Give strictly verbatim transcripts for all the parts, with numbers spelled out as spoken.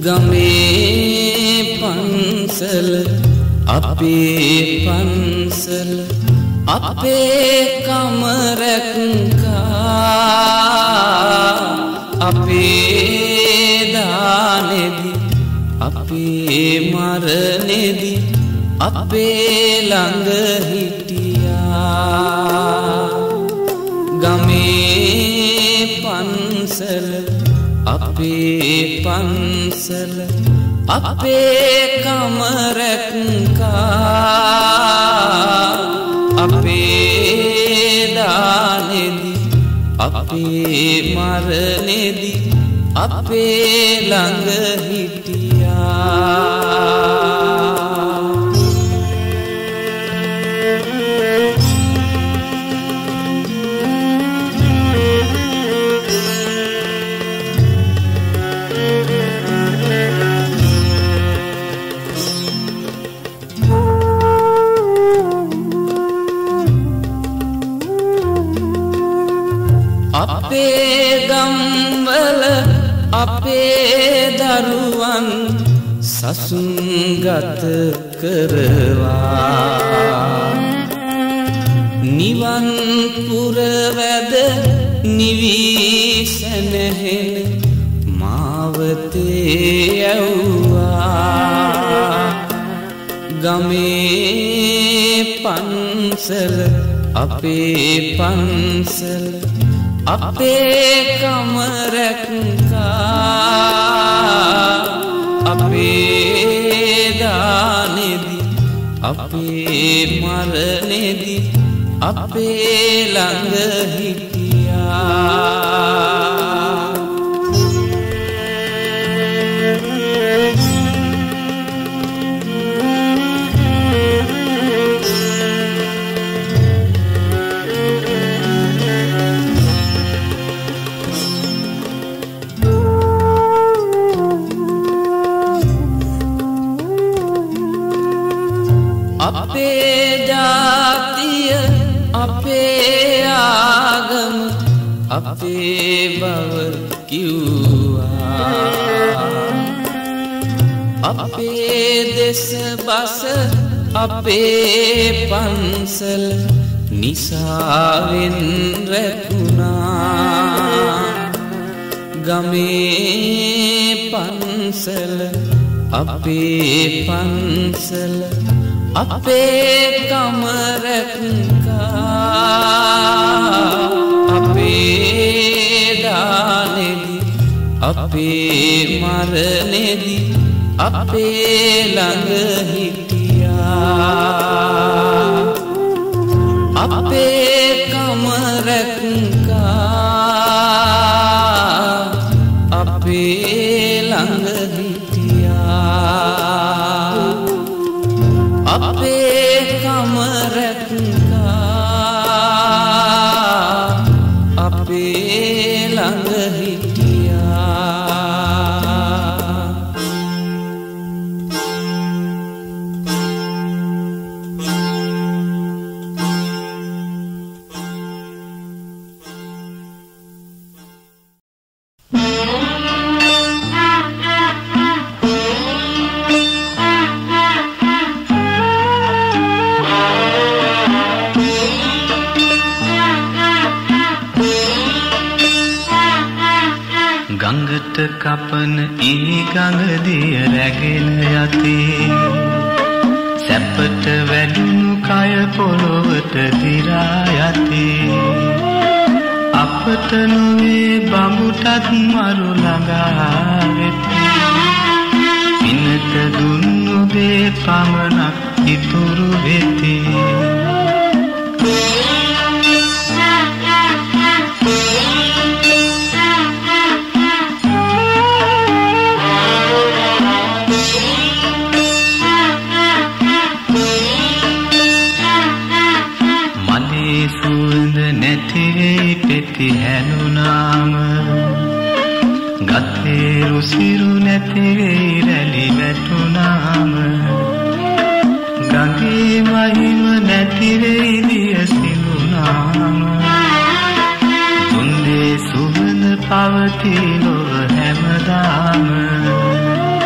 ගමේ පන්සල අපේ පන්සල අපේ කමරක්කා අපේ දානෙදි අපේ මරණෙදි අපේ ළඟ හිටියා ගමේ පන්සල අපේ පන්සල අපේ කමරක්කා අපේ දානෙදි අපේ මරණෙදි අපේ ළඟ හිටියා අපේ ගම්වල අපේ දරුවන් සසුන්ගත කරවා නිවන් පුරවැද නිවී සැනහෙන මාවතේ යවුවා ගමේ පන්සල අපේ පන්සල අපේ කමරක්කා අපේ දානෙදි අපේ මරණෙදි අපේ ළඟ හිටියා අපේ ජාතිය අපේ ආගම අපේ බව කිව්වා අපේ දෙස බස අපේ පන්සල නිසාවෙන් රැකුණා ගමේ පන්සල අපේ පන්සල අපේ කමරක්කා අපේ දානෙදි අපේ මරණෙදි අපේ ළඟ හිටියා අපේ කමරක්කා අපේ ළඟ හිටියා අපේ කමරක්කා අපේ ළඟ හිටියා ගඟට කපන ඊ ගඟදිය රැගෙන යතේ සැපට වැඩුණු කය පොළොවට දිරා යතේ අපට නොවේ බඹුටත් මරු ළඟා වෙති පිනට දුන්නු දේ පමණක් ඉතුරු වෙති පෙති හැනුනාම ගතේ රුසිරු නැතිවෙයි රැලි වැටුනාම ගඟේ මහිම නැතිවෙයි දිය සිලුනාම දුන්දේ සුවඳ පවති නොව හැමදාම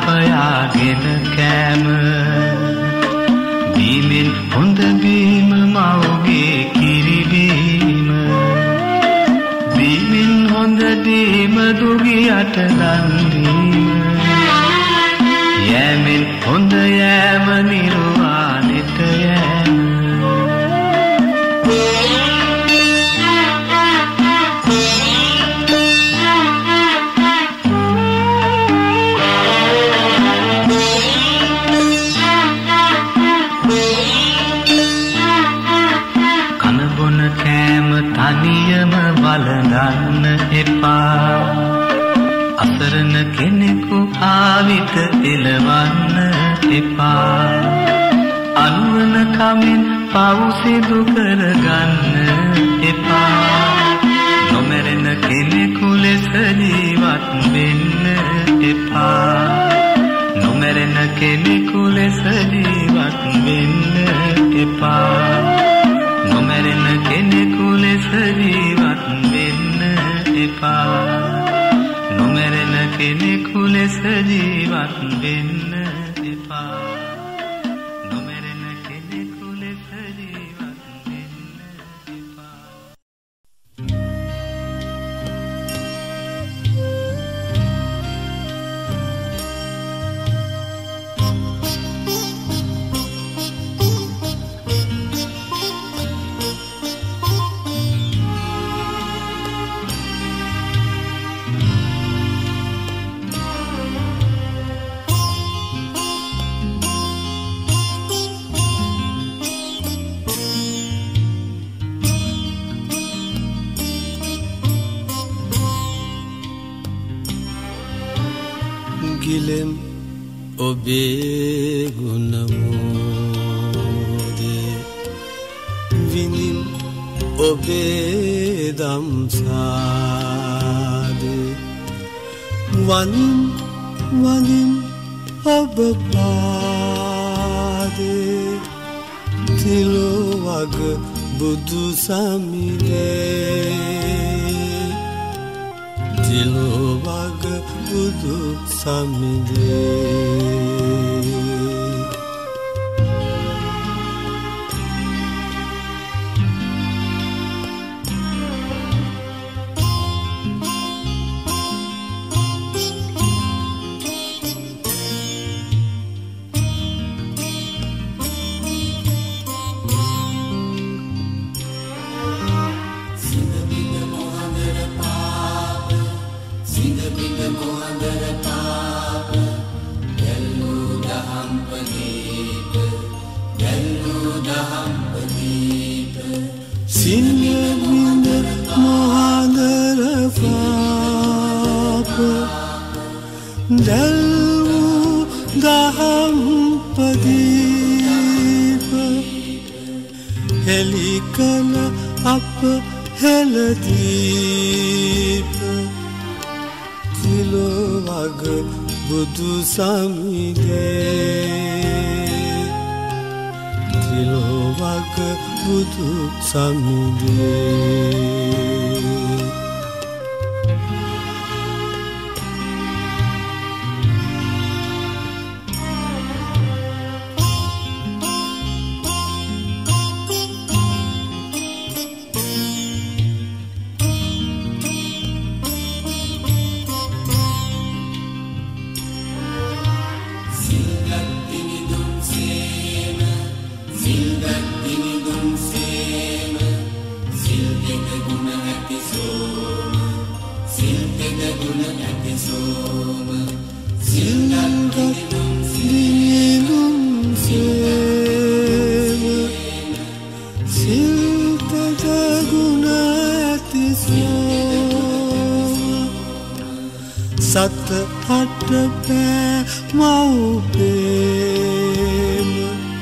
සපයාගෙන කෑම බීමෙන් හොඳ බීම මවගේ කිරි බීම බීමෙන් හොඳ දීම දුගියට දන් දීම යෑමෙන් හොඳ යෑම නිර්වාණයට යෑම තනියම වළඳන්න එපා අසරණ කෙනෙකු ආවිත එළවන්න එපා අනුවන කමින් පව් සිදු කරගන්න එපා නොමැරෙන කෙනෙකු ලෙස ජීවත් වෙන්න එපා නොමැරෙන කෙනෙකු ලෙස ජීවත් වෙන්න එපා නොමැරෙන කෙනෙකු ලෙස ජීවත් වෙන්න එපා නොමැරෙන කෙනෙකු ලෙස ජීවත් වෙන්න එපා නොමැරෙන කෙනෙකු ලෙස ජීවත් වෙන්න එපා ගිලෙම් ඔබේ ගුණ මෝදේ විඳින් ඔබේ දම්සාදේ වනින් වනින් ඔබ පාදේ තිලෝ වග බුදු සමිනේ තිලෝ වග බුදු සමිනේ හෙලිකල අප හෙළදීප තිලෝ වග බුදු සමිනේ තිලෝ වග බුදු සමිනේ සත අට පෑ මව්පේම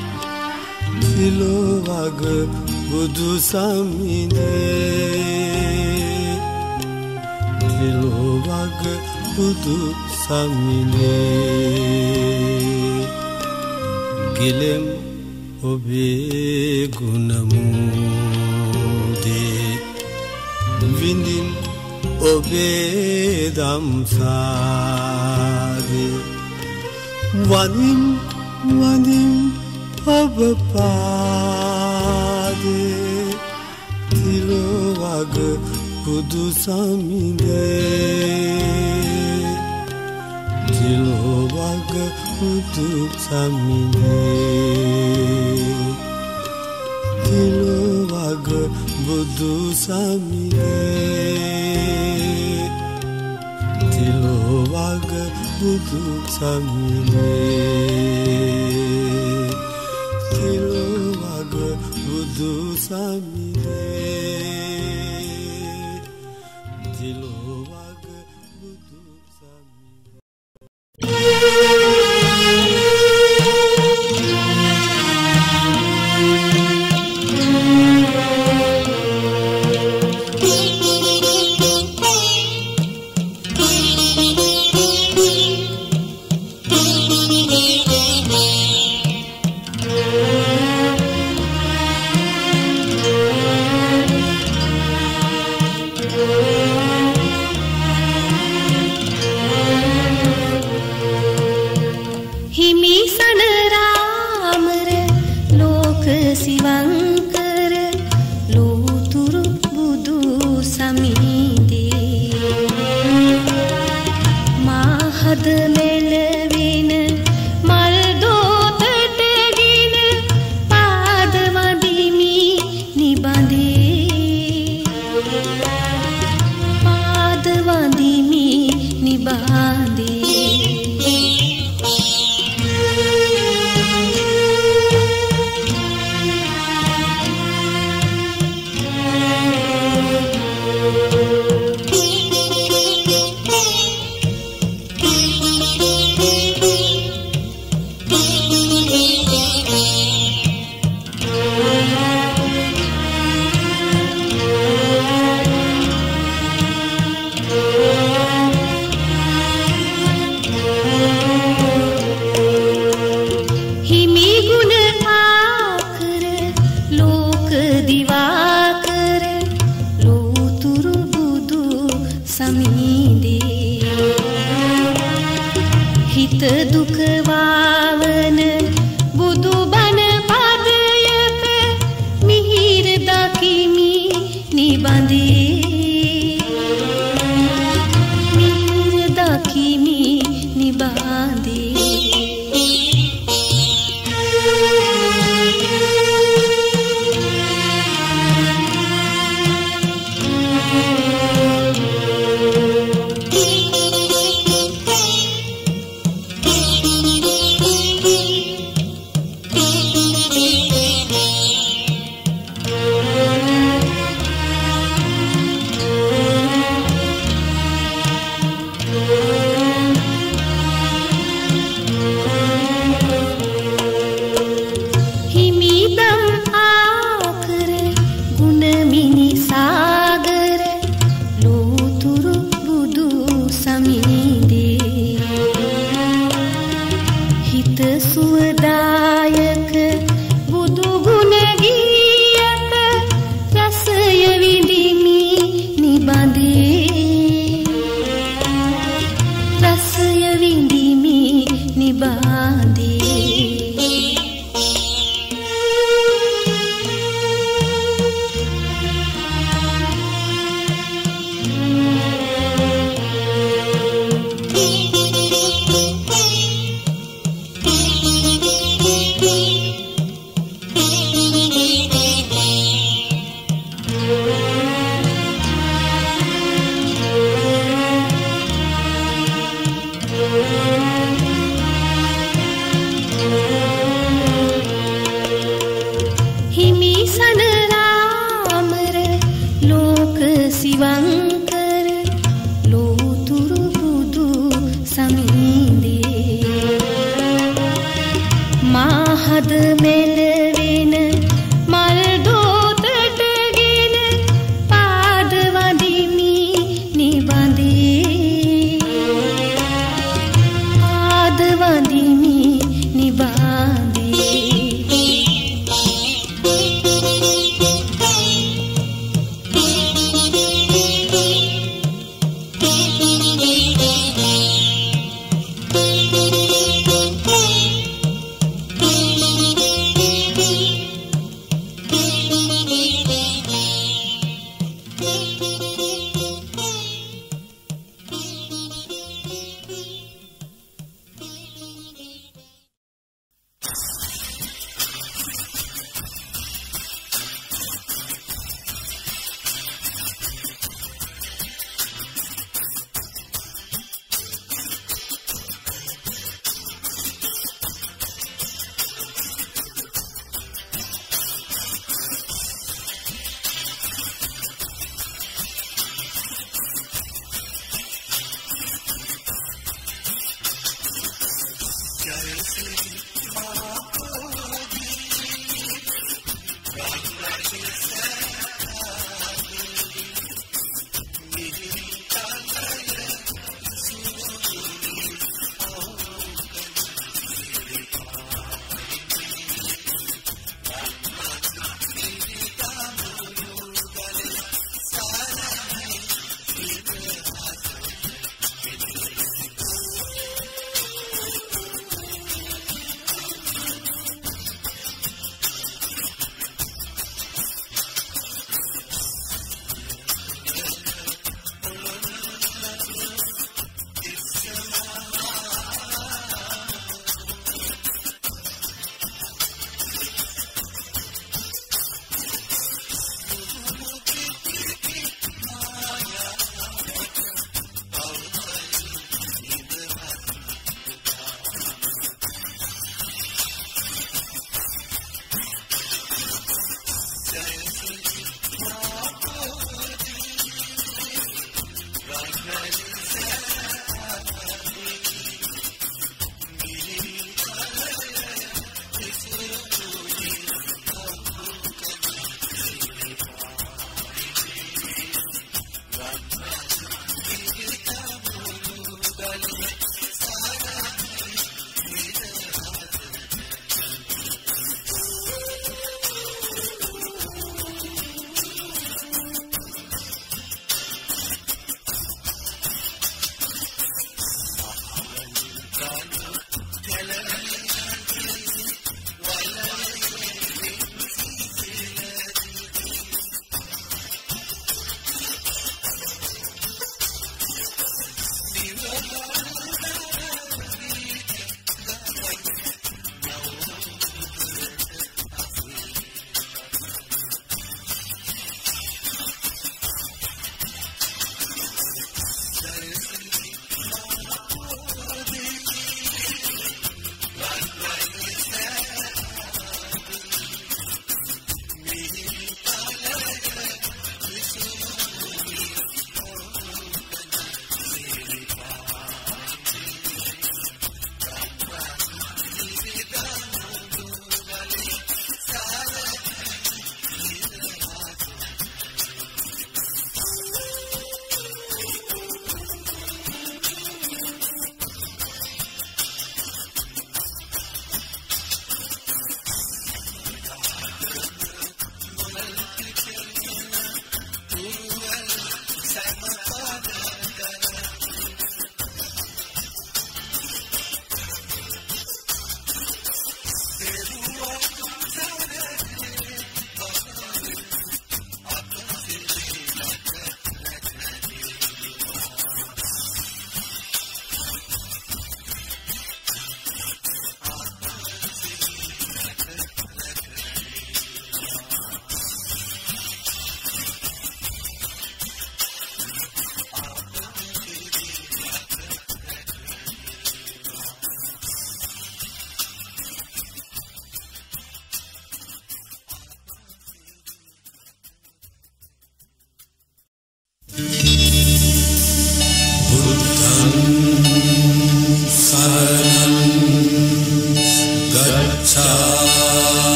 තිලෝ වග බුදු සමිනේ තිලෝ වග බුදු සමිනේ ගිලෙම් ඔබේ ගුණ මෝදේ විඳින් ඔබේ දම්සාදේ වනින් වනින් ඔබ පාදේ තිලෝවග පුදු සමිඳේ තිලෝවග පුදු සමිඳේ තිලෝවග බුදු සමිඳේ තිලෝවග බුදු සමිඳේ තිලෝවග බුදු සමිඳේ තිලෝවග බුදු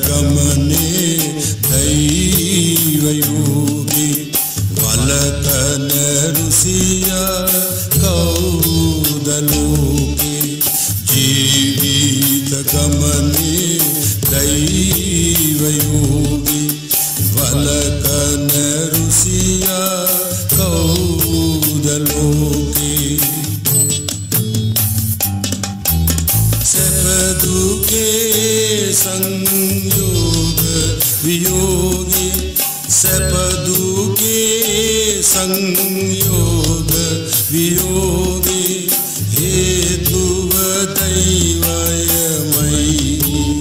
ගමනේ දෛවයෝගේ වලකන රුසියා කවුද ලෝකේ ජීවිත ගමනේ දෛවයෝගේ වලකන රුසියා කවුද ලෝකේ සැපදුකේ සංයෝග වියෝගේ සැපදුකේ සංයෝග වියෝගේ හේතුව දෛවයමයි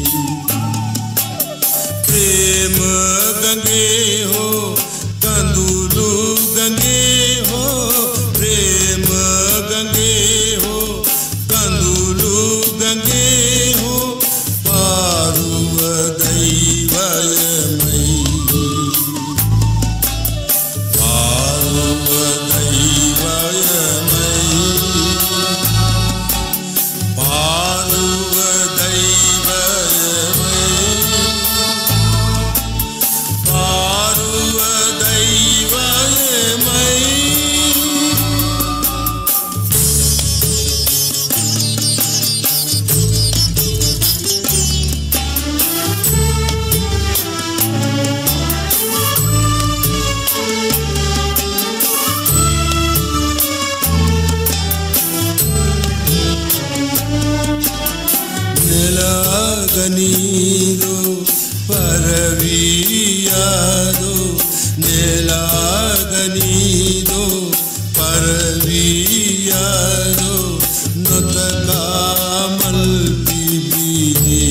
ප්‍රේම ගංගේ හෝ කඳුළු ගංගේ හෝ ප්‍රේම ගංගේ හෝ කඳුළු ගංගේ හෝ පාරුව දෛවයමයි පාරුව දෛවයමයි පාරුව දෛවයමයි පාරුව දෛවයමයි नीरो परवियादो नेलागनीदो परवियादो नतकामल बिबिने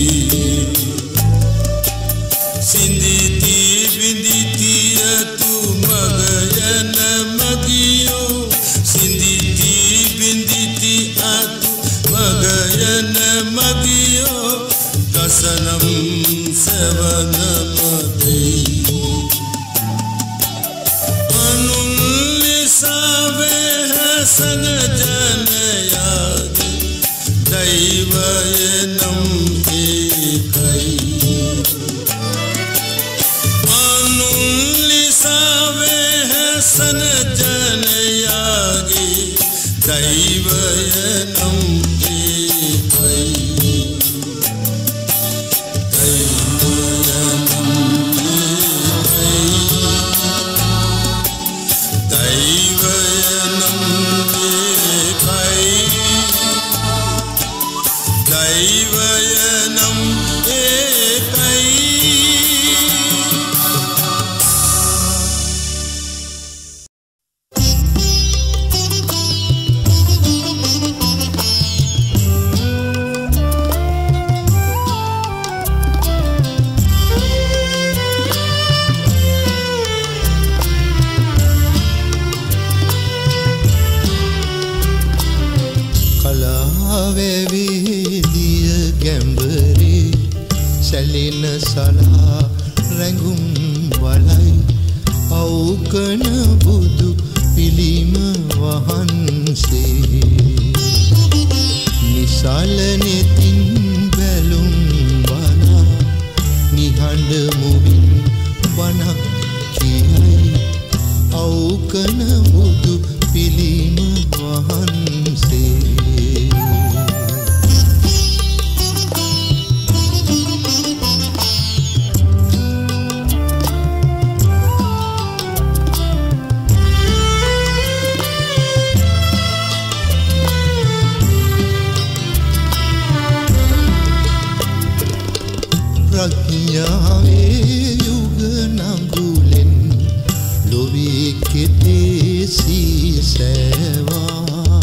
सिंदिती बिंदिती तू मगयन मगियो सिंदिती बिंदिती तू मगयन मगियो कसनम सेवनमते अनुल्लिसावे हसन जनयाद दैवयनम एकै अनुल्लिसावे हसन जनयागे दैवयनम एकै दैवयनम एकै සැලෙන සලා රැඟුම් වලයි අවුකන බුදු පිළිම වහන්සේ නිසල නෙතින් බැලුම් බලා නිහඬ මුවින් බණක් කියයි අවුකන බුදු පිළිම වහන්සේ ප්‍රඥාවේ යුග නඟුලෙන් ලොවේ කෙතේ සීසෑවා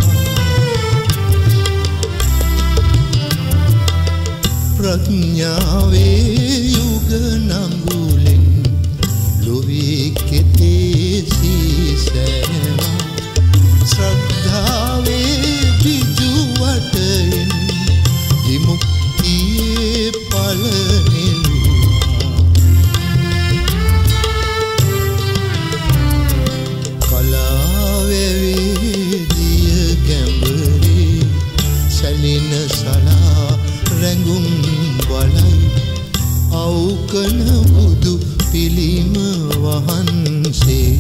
ප්‍රඥාවේ යුග නඟුලෙන් ලොවේ කෙතේ සීසෑවා ශ්‍රද්ධාවේ බිජු වටයෙන් විමුක්තියේ පල සැලෙන සලා රැඟුම් බලයි අවු අවකන බුදු පිළිම වහන්සේ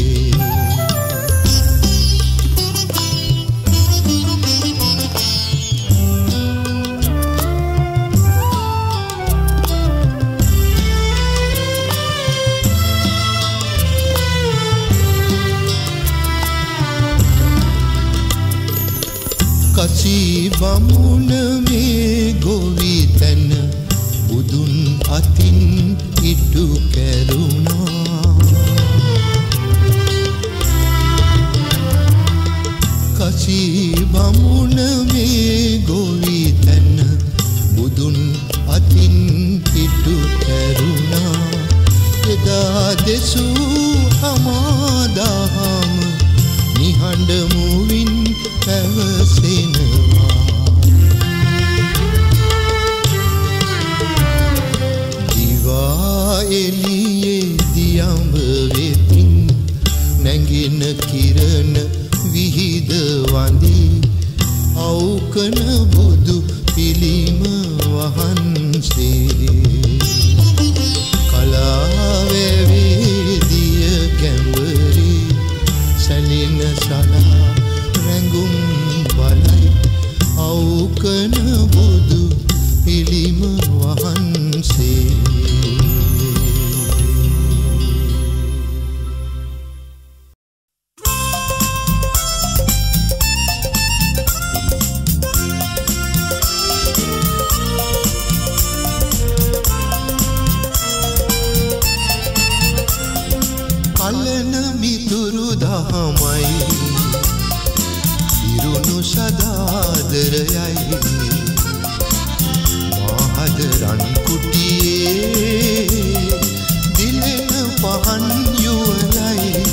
කසී බමුණ මේ ගොවි තැන බුදුන් අතින් ඉටු කැරුණා කසී බමුණ මේ ගොවි තැන බුදුන් අතින් ඉටු කැරුණා එදා දෙසූ අමාදහම නිහඬ මුවින් පැවසෙනවා දිවා එළියේ දියඹ වෙතින් නැගින කිරණ විහිද වඳි අවකන බුදු පිළිම වහන්සේ කලාවැවේ දිය ගැඹරි සැලින සලා රැඟුම් බලයි අවකන බුදු පිළිම වහන්සේ කලන මිතුරු දහමයි ඉරුණු සදාදරයයි මහදරන් කුටියේ දිලෙන පහන් යුවලයි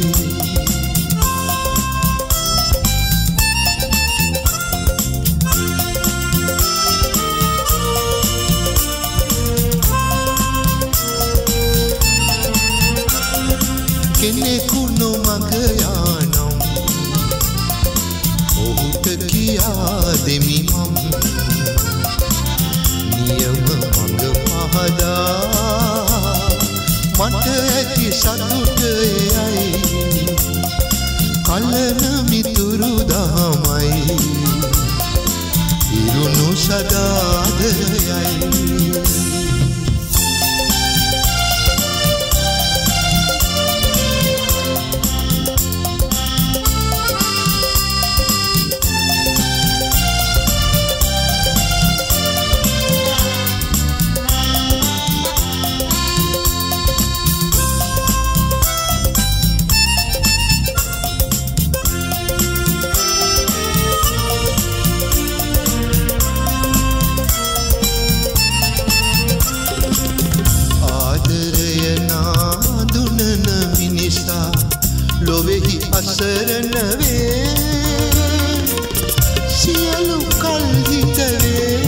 කෙනෙකු නොමග යානම් ඔහුට කියා දෙමි මම නියම මඟ පහදා මට ඇති සතුට එයයි කලන මිතුරු දහමයි ඉරුණු සදාදරයයි ලොවෙහි අසරණ වේ සියලු කල් හිතවේ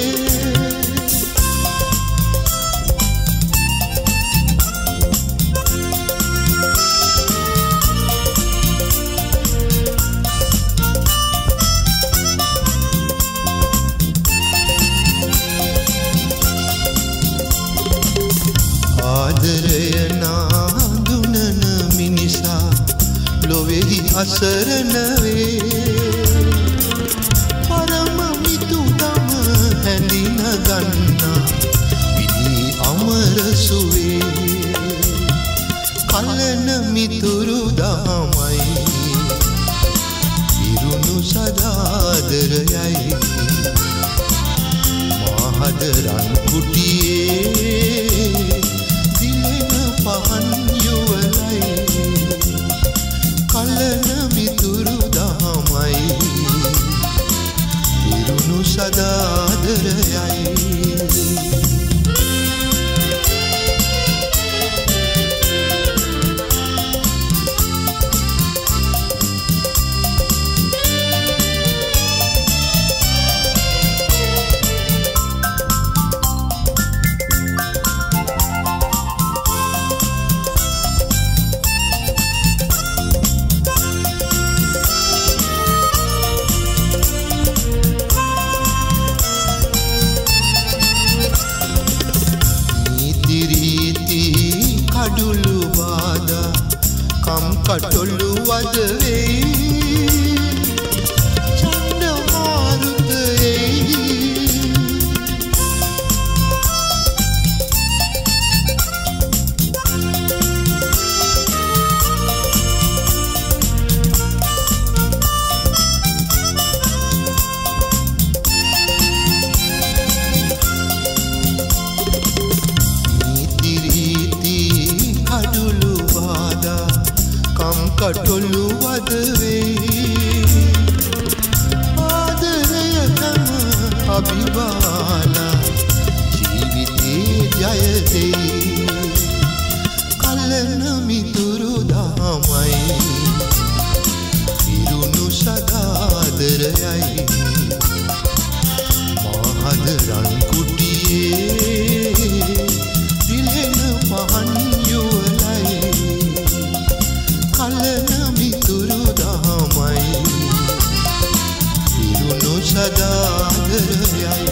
ආදරය නාඳුනන මිනිසා ලොවෙහි අසරණ වේ පරම මිතුතම හැඳින ගන්නා විදී අමර සුවේ කලන මිතුරු දහමයි ඉරුණු සදාදරයයි මහදරන් කුටියේ දිලෙන පහන් යුවලයි කලන මිතුරු දහමයි ඉරුණු සදාදරයයි අභිවාලා ජීවිතේ ජය දෙයි කලන මිතුරු දහමයි පිරුණු සදාදරයයි මහද රන් කුටියේ දිලෙන පහන් යුවලයි කලන මිතුරු දහමයි පිරුණු සදාදරයයි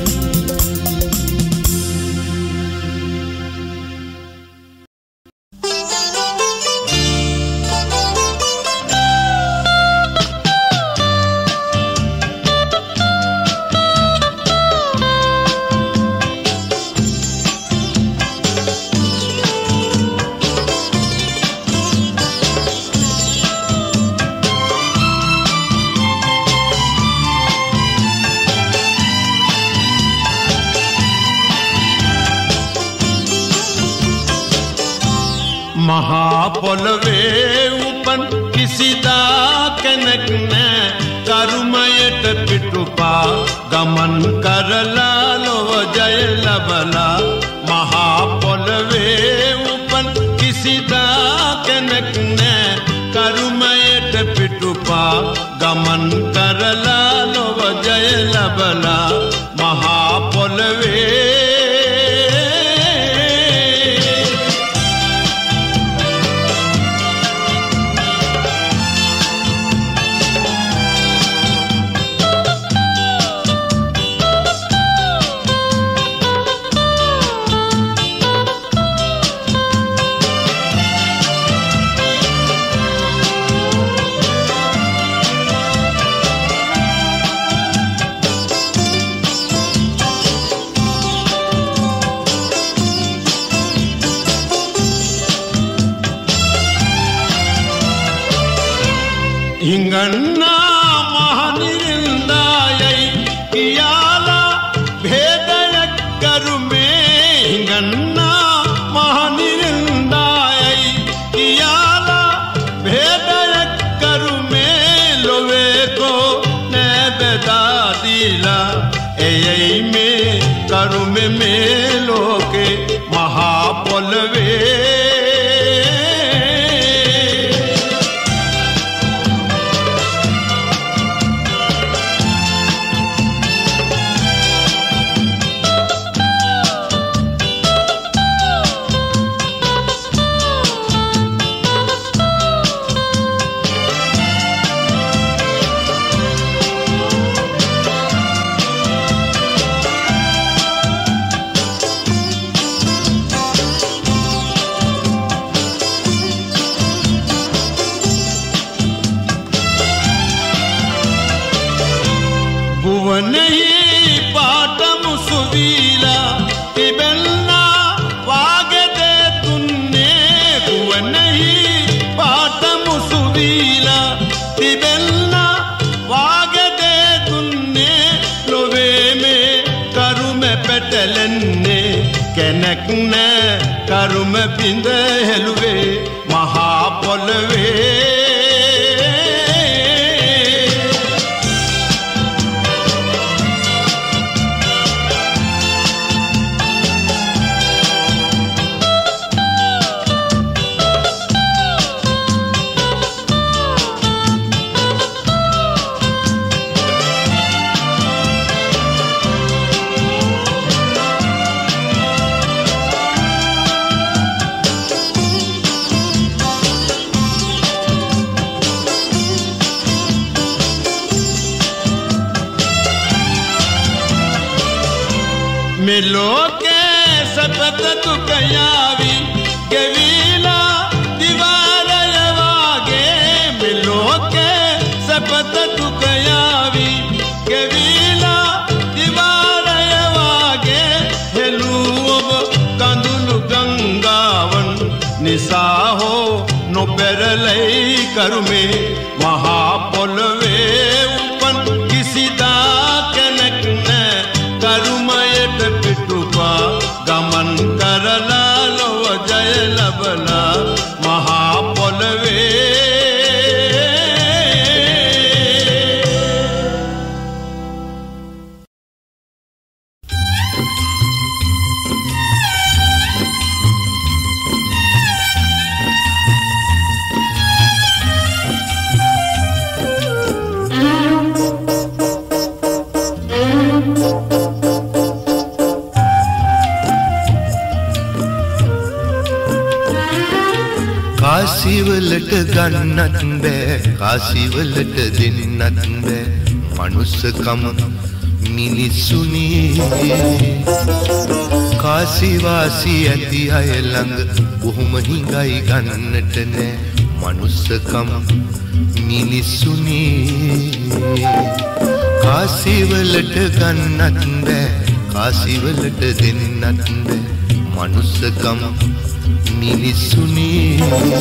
මහා පොළවේ උපන් කිසිදා කෙනෙක් නෑ කර්මයට පිටුපා ගමන් කරලා ලොව ජය ලබලා මහා පොළවේ උපන් කිසිදා කෙනෙක් නෑ කර්මයට පිටුපා ගමන් කරලා ලොව ජය ලබලා මහා පොළවේ හිඟන්නා මහනිරින්දායයි කියාලා භේදයක් කරුමේ හිඟන්නා මහනිරින්දායයි කියාලා භේදයක් කරුමේ ලොවේකෝ නෑ බෙදා දීලා එයයි මේ කරුමේ මේ ලෝකේ මහා පොළවේ नहीं पाट मुसवीला तिबलना वागे दे तुन्ने हुआ नहीं पाट मुसवीला तिबलना वागे दे तुन्ने लोवे में करू में पेटलन्ने केनक ने करू में बिंद हेलुवे महापोलवे मिलो के सपत तु कयावी गवीला दीवार यवागे मिलो के सपत तु कयावी गवीला दीवार यवागे हेलुब कंदुलु गंगावन निसाहो नो पेरलई करुमे महापोलवे उपन किसी दा कनक न करुमयट पिटुपा गमन करला लो जय लबला महापोलवे කාසිවලට ගන්නත් බෑ කාසිවලට දෙන්නත් බෑ මනුස්සකම මිනිස්සුනේ කාසිවාසී ඇති අය ළඟ බොහොම හිඟයි ගන්නට නෑ මනුස්සකම මිනිස්සුනේ කාසිවලට ගන්නත් බෑ කාසිවලට දෙන්නත් බෑ මනුස්සකම මිනිස්සුනේ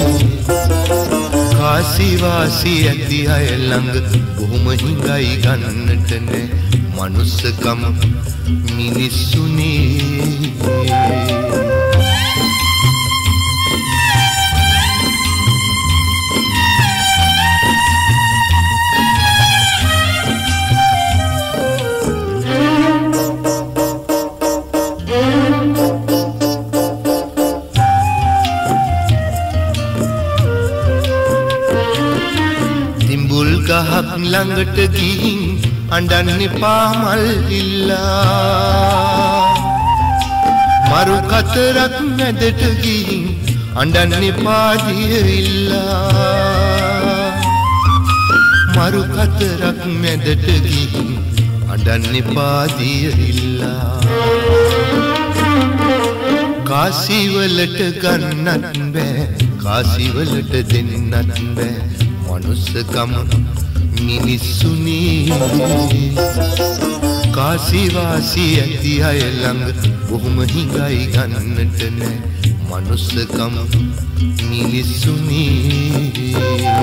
කාසිවාසී ඇති අය ළඟ බොහොම හිඟයි ගන්නට නෑ මනුස්සකම මිනිස්සුනේ ගහක් ළඟට ගිහින් අඬන්න එපා මල් ඉල්ලා මරු කතරක් මැදට ගිහින් අඬන්න එපා දිය ඉල්ලා මරු කතරක් මැදට ගිහින් අඬන්න එපා දිය ඉල්ලා කාසිවලට ගන්නත් බෑ කාසිවලට දෙන්නත් බෑ මනුස්සකම මිනිස්සුනේ කාසිවාසී ඇති අය ළඟ බොහොම හිඟයි ගන්නට නෑ මනුස්සකම මිනිස්සුනේ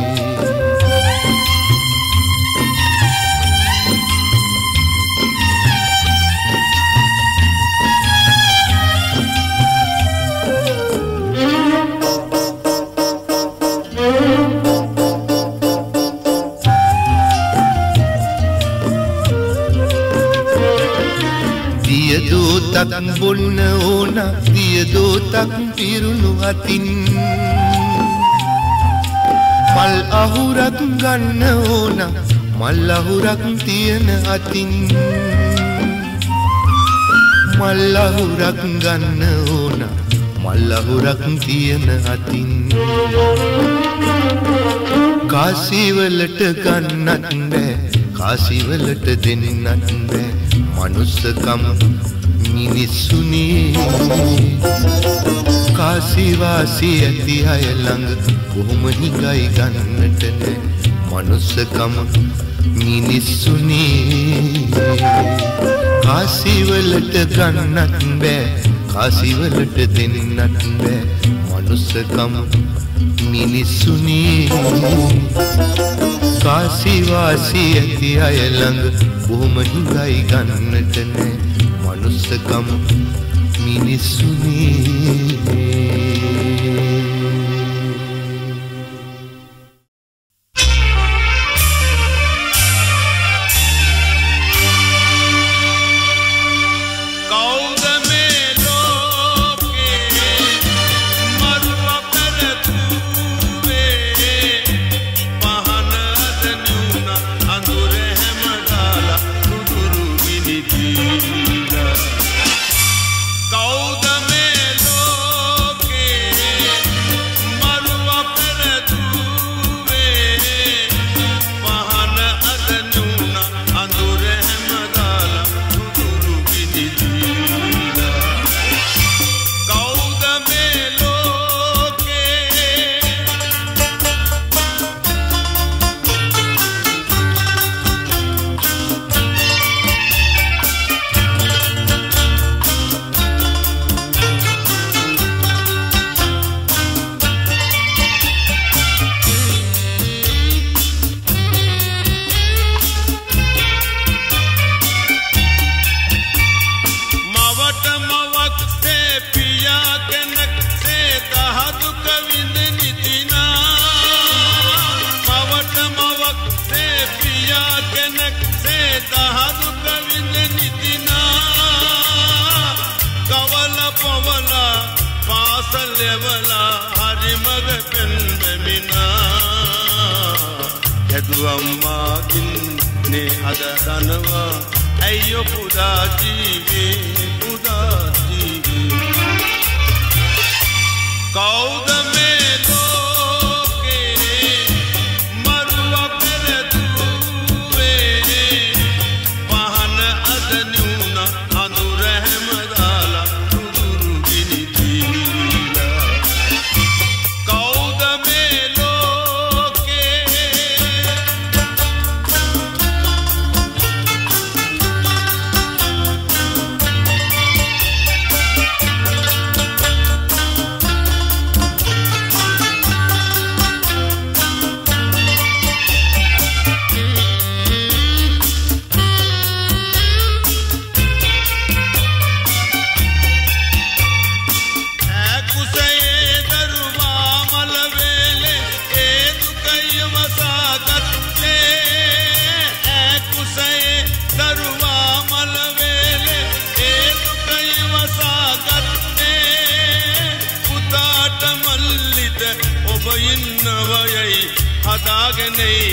දෝතක් බොන්න ඕන දිය දෝතක් පිරුණු අතින් මල් අහුරක් ගන්න ඕන මල් අහුරක් තියෙන අතින් මල් අහුරක් ගන්න ඕන මල් අහුරක් තියෙන අතින් කාසිවලට ගන්නත් බෑ කාසිවලට දෙන්නත් බෑ මනුස්සකම මිනිස්සුනේ කාසිවාසී ඇති අය ළඟ බොහොම හිඟයි ගන්නට නෑ මනුස්සකම මිනිස්සුනේ කාසිවලට ගන්නත් බෑ කාසිවලට දෙන්නත් බෑ මනුස්සකම මිනිස්සුනේ කාසිවාසී ඇති අය ළඟ බොහොම හිඟයි ගන්නට නෑ මනුස්සකම මිනිස්සුනේ කවුද මේ ලෝකේ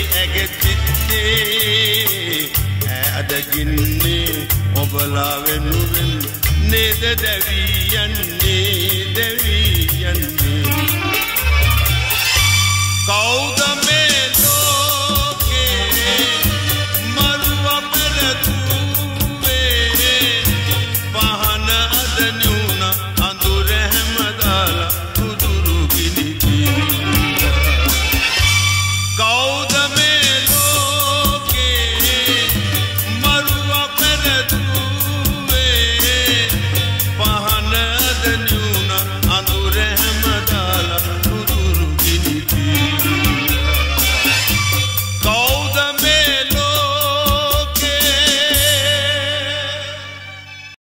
ඇගේ සිත්තේ ඈ අදගින්නේ ඔබලා වෙනුවෙන් නේද දැවී යන්නේ දැවී යන්නේ කවුද